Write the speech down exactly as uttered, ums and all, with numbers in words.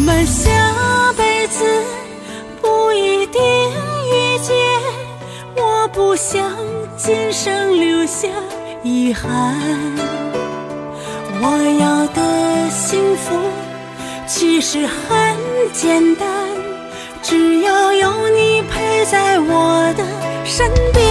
们下辈子不一定遇见，我不想今生留下遗憾。我要的幸福其实很简单，只要有你陪在我的身边。